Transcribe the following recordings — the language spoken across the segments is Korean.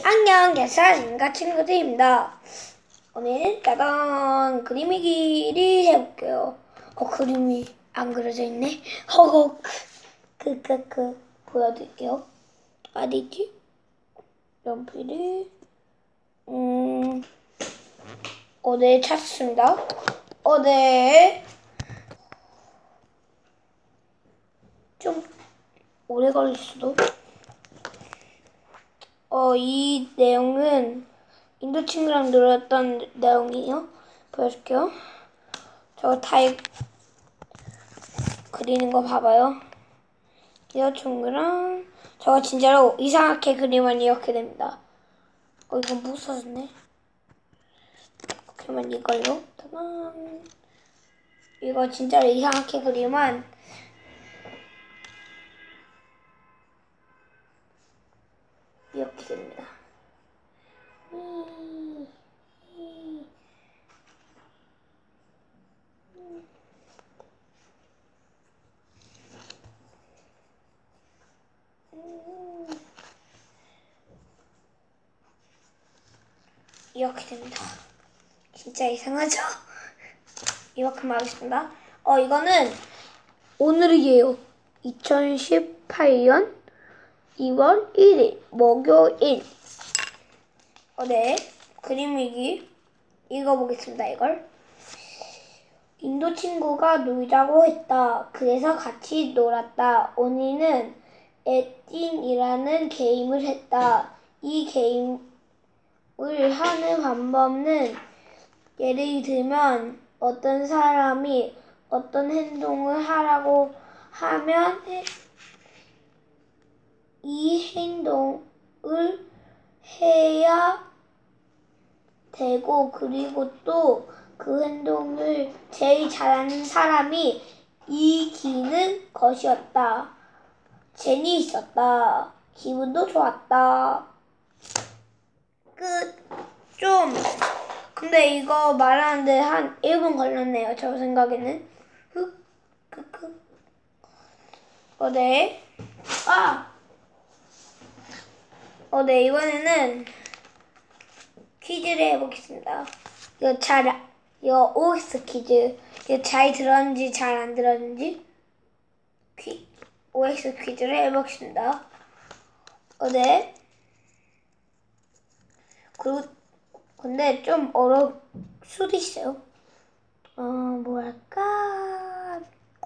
안녕, 개사진과 친구들입니다. 오늘 짜잔 그림이기를 해볼게요. 그림이 안 그려져 있네. 허걱 보여드릴게요. 어디지? 연필을 네, 찾았습니다. 네. 좀 오래 걸릴 수도. 이 내용은 인도 친구랑 놀았던 내용이에요. 보여줄게요. 저거 다 그리는 거 봐봐요. 인도 친구랑 저거 진짜로 이상하게 그리면 이렇게 됩니다. 이건 부서졌네. 그러면 이걸로 짜잔. 이거 진짜로 이상하게 그리면 이렇게 됩니다. 이렇게 됩니다. 진짜 이상하죠? 이만큼 하겠습니다. 이거는 오늘이에요. 2018년 2월 1일 목요일. 네. 그림이기 읽어보겠습니다. 이걸. 인도 친구가 놀자고 했다. 그래서 같이 놀았다. 오니는 에틴이라는 게임을 했다. 이 게임을 하는 방법은 예를 들면 어떤 사람이 어떤 행동을 하라고 하면 이 행동을 해야 되고, 그리고 또 그 행동을 제일 잘하는 사람이 이기는 것이었다. 재미있었다. 기분도 좋았다. 끝. 근데 이거 말하는데 한 1분 걸렸네요. 저 생각에는. 네. 네, 이번에는 퀴즈를 해보겠습니다. 이거 OX 퀴즈. 이거 잘 들었는지 잘 안 들었는지 OX 퀴즈를 해보겠습니다. 네. 근데 좀 어려울 수도 있어요. 뭐랄까.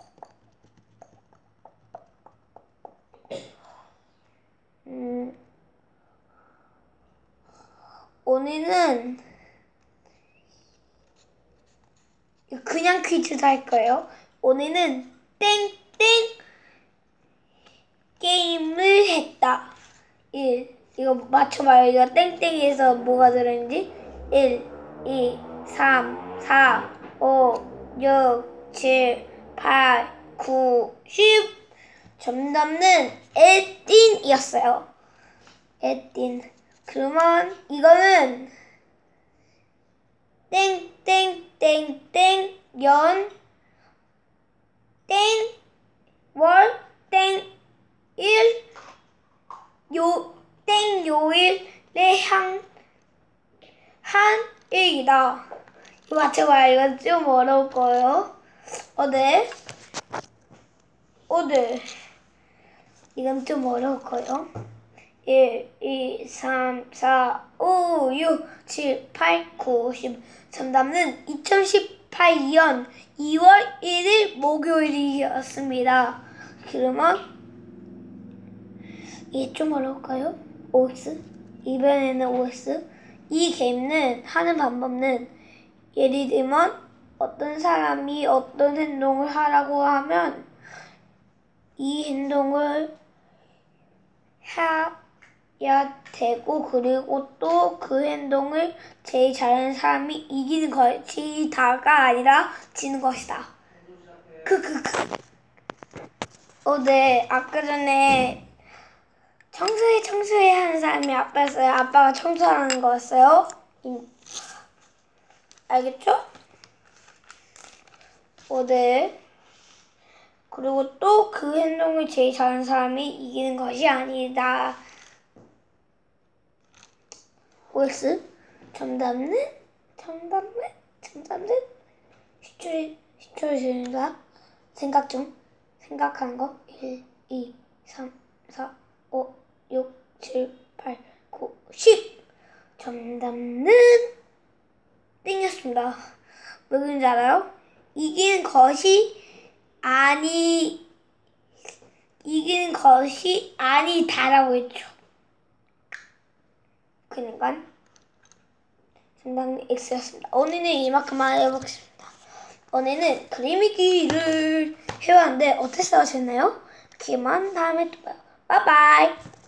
오늘은 그냥 퀴즈도 할 거예요. 오늘은 땡땡 게임을 했다. 1. 이거 맞춰봐요. 이거 땡땡에서 뭐가 들어있는지. 1, 2, 3, 4, 5, 6, 7, 8, 9, 10. 정답은 에틴이었어요. 에틴. 그러면 이거는 땡땡땡땡 연 땡 월 땡 일 땡 요일에 한 일이다. 이거 맞춰봐요. 이거 좀 어려울 거예요. 네. 네. 이건 좀 어려울 거예요. 1, 2, 3, 4, 5, 6, 7, 8, 9, 10. 정답은 2018년 2월 1일 목요일이었습니다. 그러면 이게 좀 어려울까요? OX? 이번에는 OX. 이 게임은 하는 방법은 예를 들면 어떤 사람이 어떤 행동을 하라고 하면 이 행동을 해야 되고, 그리고 또 그 행동을 제일 잘하는 사람이 이기는 것이다가 아니라 지는 것이다. 네. 아까 전에 청소해 하는 사람이 아빠였어요. 아빠가 청소하는 거였어요. 알겠죠? 네. 그리고 또 그 행동을 제일 잘하는 사람이 이기는 것이 아니다. OX. 정답은 시초리입니다. 생각하는 거. 1, 2, 3, 4, 5, 6, 7, 8, 9, 10. 정답은 땡이었습니다. 왜 그런지 알아요? 이기는 것이 아니다라고 했죠. 그러니까 정답은 X였습니다. 오늘은 이만큼만 해보겠습니다. 오늘은 그림이기를 해봤는데 어땠어요? 재밌나요? 그만 다음에 또 봐요. 바이바이.